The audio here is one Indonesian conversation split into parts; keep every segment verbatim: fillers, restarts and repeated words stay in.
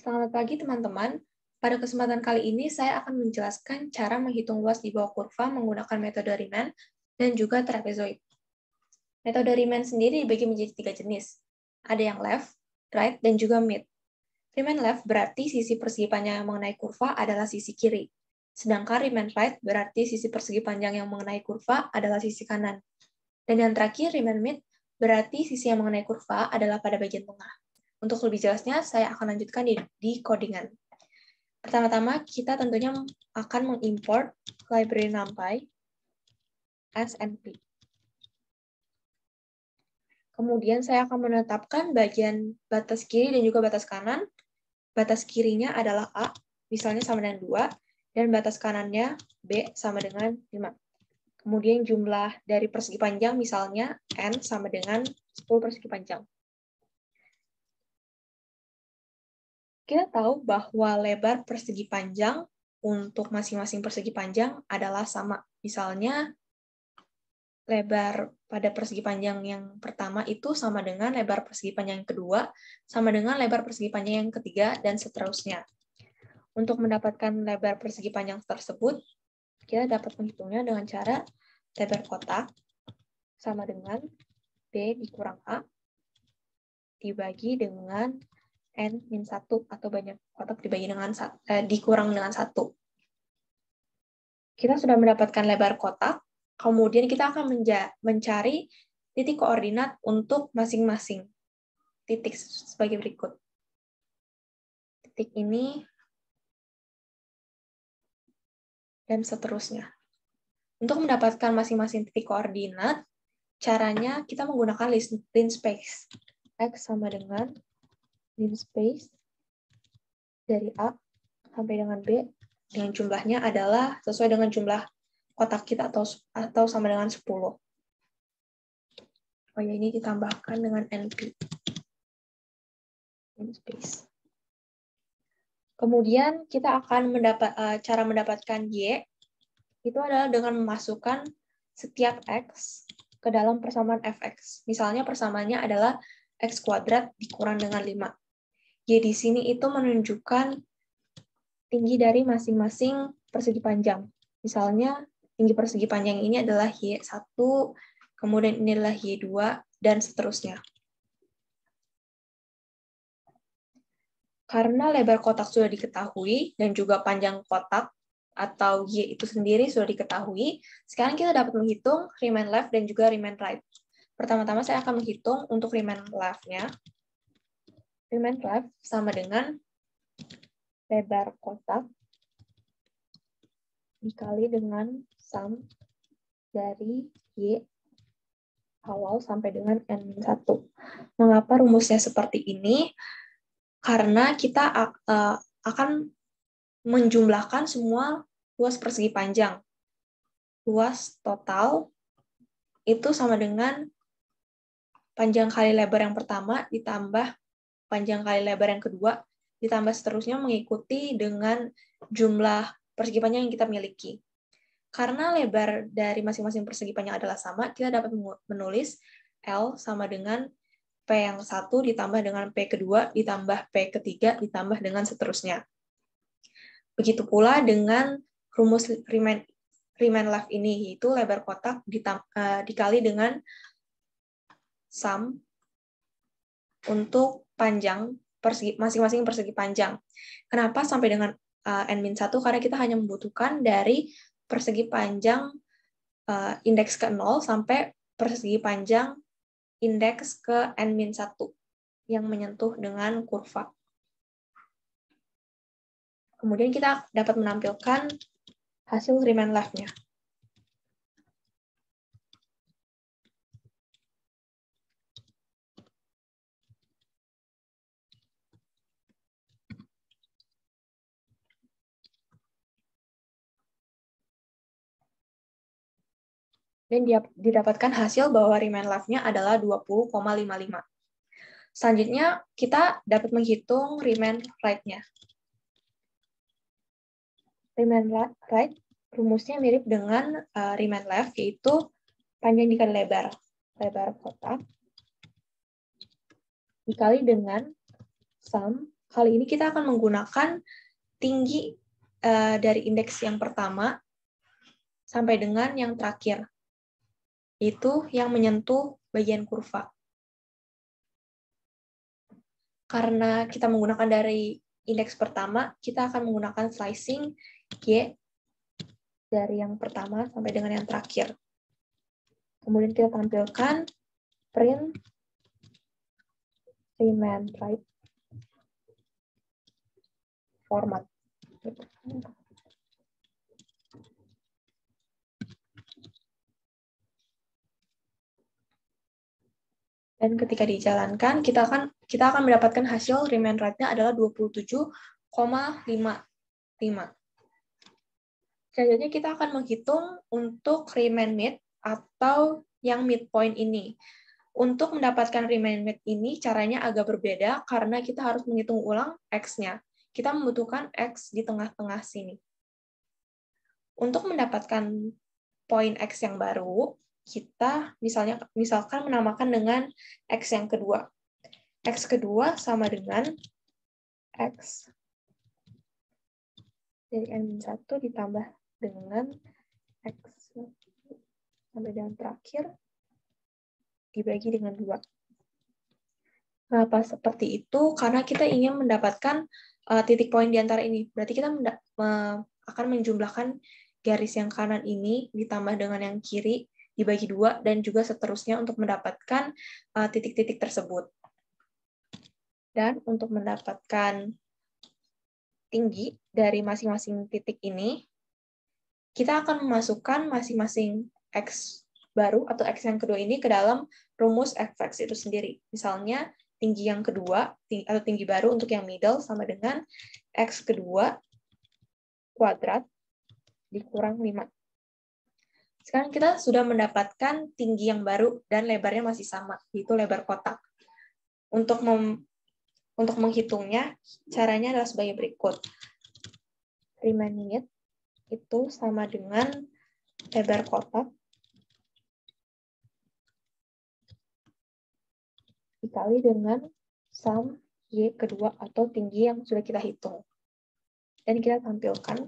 Selamat pagi teman-teman. Pada kesempatan kali ini saya akan menjelaskan cara menghitung luas di bawah kurva menggunakan metode Riemann dan juga trapezoid. Metode Riemann sendiri dibagi menjadi tiga jenis. Ada yang left, right, dan juga mid. Riemann left berarti sisi persegi panjang yang mengenai kurva adalah sisi kiri. Sedangkan Riemann right berarti sisi persegi panjang yang mengenai kurva adalah sisi kanan. Dan yang terakhir Riemann mid berarti sisi yang mengenai kurva adalah pada bagian tengah. Untuk lebih jelasnya, saya akan lanjutkan di, di codingan. Pertama-tama, kita tentunya akan mengimport library NumPy S N P. Kemudian saya akan menetapkan bagian batas kiri dan juga batas kanan. Batas kirinya adalah A, misalnya sama dengan dua, dan batas kanannya B sama dengan lima. Kemudian jumlah dari persegi panjang, misalnya N sama dengan sepuluh persegi panjang. Kita tahu bahwa lebar persegi panjang untuk masing-masing persegi panjang adalah sama. Misalnya, lebar pada persegi panjang yang pertama itu sama dengan lebar persegi panjang yang kedua, sama dengan lebar persegi panjang yang ketiga, dan seterusnya. Untuk mendapatkan lebar persegi panjang tersebut, kita dapat menghitungnya dengan cara lebar kotak sama dengan B dikurang A dibagi dengan N min satu atau banyak kotak dibagi dengan eh, dikurang dengan satu. Kita sudah mendapatkan lebar kotak, kemudian kita akan mencari titik koordinat untuk masing-masing titik sebagai berikut. Titik ini dan seterusnya. Untuk mendapatkan masing-masing titik koordinat, caranya kita menggunakan linspace. X sama dengan linspace dari A sampai dengan B dengan jumlahnya adalah sesuai dengan jumlah kotak kita atau atau sama dengan sepuluh. Oh ya, ini ditambahkan dengan N P. Linspace. Kemudian kita akan mendapat uh, cara mendapatkan Y itu adalah dengan memasukkan setiap X ke dalam persamaan Fx. Misalnya persamaannya adalah X kuadrat dikurang dengan lima. Y di sini itu menunjukkan tinggi dari masing-masing persegi panjang. Misalnya, tinggi persegi panjang ini adalah Y satu, kemudian ini adalah Y dua, dan seterusnya. Karena lebar kotak sudah diketahui, dan juga panjang kotak atau Y itu sendiri sudah diketahui, sekarang kita dapat menghitung Riemann left dan juga Riemann right. Pertama-tama saya akan menghitung untuk Riemann left-nya. Riemann left sama dengan lebar kotak dikali dengan sum dari Y awal sampai dengan N minus satu. Mengapa rumusnya seperti ini? Karena kita uh, akan menjumlahkan semua luas persegi panjang. Luas total itu sama dengan panjang kali lebar yang pertama ditambah panjang kali lebar yang kedua, ditambah seterusnya mengikuti dengan jumlah persegi panjang yang kita miliki. Karena lebar dari masing-masing persegi panjang adalah sama, kita dapat menulis L sama dengan P yang satu ditambah dengan P kedua, ditambah P ketiga, ditambah dengan seterusnya. Begitu pula dengan rumus Riemann, Riemann left ini, yaitu lebar kotak dikali dengan sum untuk panjang persegi masing-masing persegi panjang. Kenapa sampai dengan uh, N minus satu? Karena kita hanya membutuhkan dari persegi panjang uh, indeks ke nol sampai persegi panjang indeks ke N minus satu yang menyentuh dengan kurva. Kemudian kita dapat menampilkan hasil Riemann left-nya. Dan didapatkan hasil bahwa Riemann left-nya adalah dua puluh koma lima lima. Selanjutnya, kita dapat menghitung Riemann right-nya. Riemann right, rumusnya mirip dengan uh, Riemann left, yaitu panjang dikali lebar. Lebar kotak dikali dengan sum kali ini kita akan menggunakan tinggi uh, dari indeks yang pertama sampai dengan yang terakhir, itu yang menyentuh bagian kurva. Karena kita menggunakan dari indeks pertama, kita akan menggunakan slicing Y dari yang pertama sampai dengan yang terakhir. Kemudian kita tampilkan print remain right format. Dan ketika dijalankan, kita akan kita akan mendapatkan hasil remain rate-nya adalah dua puluh tujuh koma lima lima. Selanjutnya kita akan menghitung untuk remain mid atau yang midpoint ini. Untuk mendapatkan remain mid ini caranya agak berbeda karena kita harus menghitung ulang X-nya. Kita membutuhkan X di tengah-tengah sini. Untuk mendapatkan poin X yang baru, kita misalnya misalkan menamakan dengan X yang kedua. X kedua sama dengan X dari N satu ditambah dengan X sampai dengan terakhir dibagi dengan dua. Kenapa seperti itu? Karena kita ingin mendapatkan uh, titik poin di antara ini. Berarti kita uh, akan menjumlahkan garis yang kanan ini ditambah dengan yang kiri dibagi dua dan juga seterusnya untuk mendapatkan titik-titik uh, tersebut. Dan untuk mendapatkan tinggi dari masing-masing titik ini, kita akan memasukkan masing-masing X baru atau X yang kedua ini ke dalam rumus F X itu sendiri. Misalnya tinggi yang kedua tinggi, atau tinggi baru untuk yang middle sama dengan X kedua kuadrat dikurang lima. Sekarang kita sudah mendapatkan tinggi yang baru dan lebarnya masih sama, yaitu lebar kotak. Untuk mem, untuk menghitungnya, caranya adalah sebagai berikut. Remain mid itu sama dengan lebar kotak dikali dengan sum Y kedua atau tinggi yang sudah kita hitung. Dan kita tampilkan.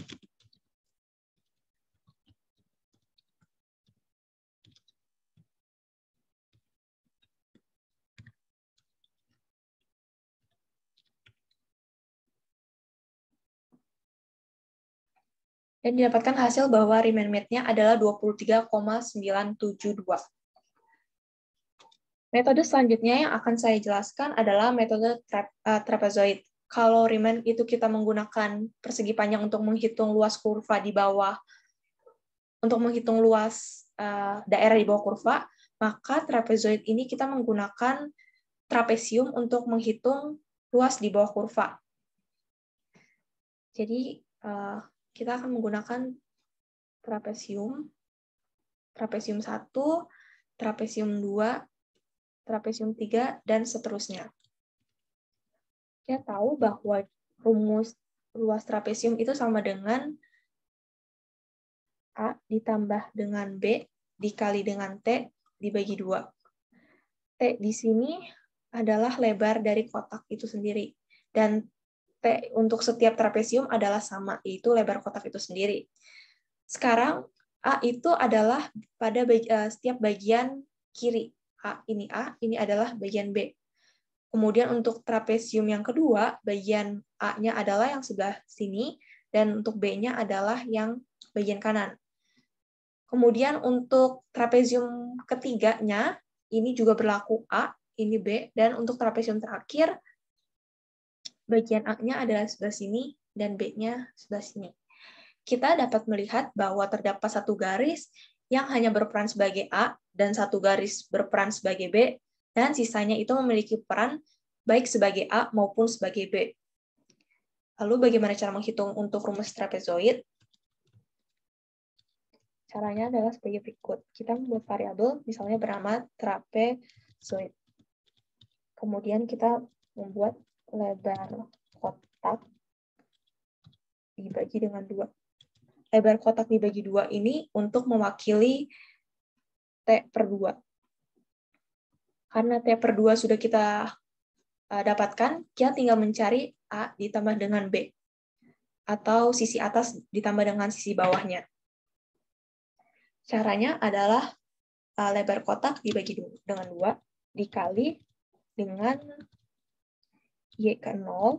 Dan didapatkan hasil bahwa remain mid-nya adalah dua puluh tiga koma sembilan tujuh dua. Metode selanjutnya yang akan saya jelaskan adalah metode tra uh, trapezoid. Kalau remain itu kita menggunakan persegi panjang untuk menghitung luas kurva di bawah, untuk menghitung luas uh, daerah di bawah kurva, maka trapezoid ini kita menggunakan trapesium untuk menghitung luas di bawah kurva. Jadi, uh, kita akan menggunakan trapesium, trapesium satu, trapesium dua, trapesium tiga, dan seterusnya. Kita tahu bahwa rumus luas trapesium itu sama dengan A ditambah dengan B dikali dengan T dibagi dua. T di sini adalah lebar dari kotak itu sendiri. Dan T untuk setiap trapesium adalah sama, yaitu lebar kotak itu sendiri. Sekarang, A itu adalah pada bagi, uh, setiap bagian kiri. A, ini A, ini adalah bagian B. Kemudian untuk trapesium yang kedua, bagian A-nya adalah yang sebelah sini, dan untuk B-nya adalah yang bagian kanan. Kemudian untuk trapesium ketiganya, ini juga berlaku A, ini B, dan untuk trapesium terakhir, bagian A-nya adalah sebelah sini, dan B-nya sebelah sini. Kita dapat melihat bahwa terdapat satu garis yang hanya berperan sebagai A, dan satu garis berperan sebagai B, dan sisanya itu memiliki peran baik sebagai A maupun sebagai B. Lalu bagaimana cara menghitung untuk rumus trapezoid? Caranya adalah sebagai berikut. Kita membuat variabel, misalnya bernama trapezoid. Kemudian kita membuat lebar kotak dibagi dengan dua. Lebar kotak dibagi dua ini untuk mewakili T per dua. Karena T per dua sudah kita uh, dapatkan, kita tinggal mencari A ditambah dengan B, atau sisi atas ditambah dengan sisi bawahnya. Caranya adalah uh, lebar kotak dibagi dengan dua, dikali dengan Y ke nol,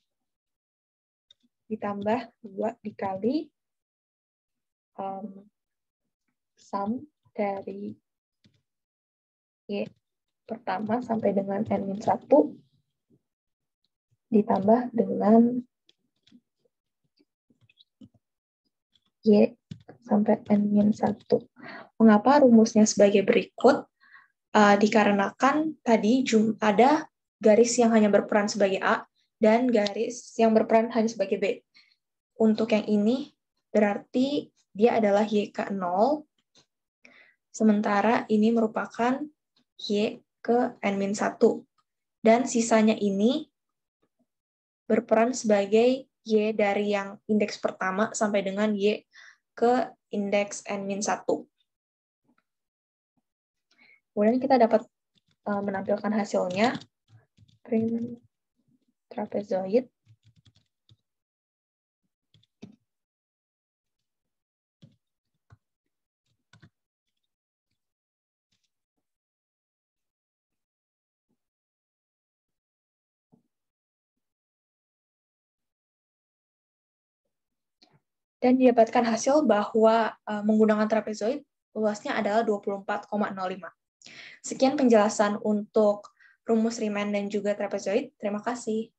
ditambah dua dikali um, sum dari Y pertama sampai dengan N minus satu, ditambah dengan Y sampai N minus satu. Mengapa rumusnya sebagai berikut? Uh, dikarenakan tadi ada garis yang hanya berperan sebagai A dan garis yang berperan hanya sebagai B. Untuk yang ini berarti dia adalah Y ke nol, sementara ini merupakan Y ke N minus satu. Dan sisanya ini berperan sebagai Y dari yang indeks pertama sampai dengan Y ke indeks N minus satu. Kemudian kita dapat uh, menampilkan hasilnya. Print trapezoid. Dan didapatkan hasil bahwa uh, menggunakan trapezoid luasnya adalah dua puluh empat koma nol lima. Sekian penjelasan untuk rumus Riemann dan juga trapezoid. Terima kasih.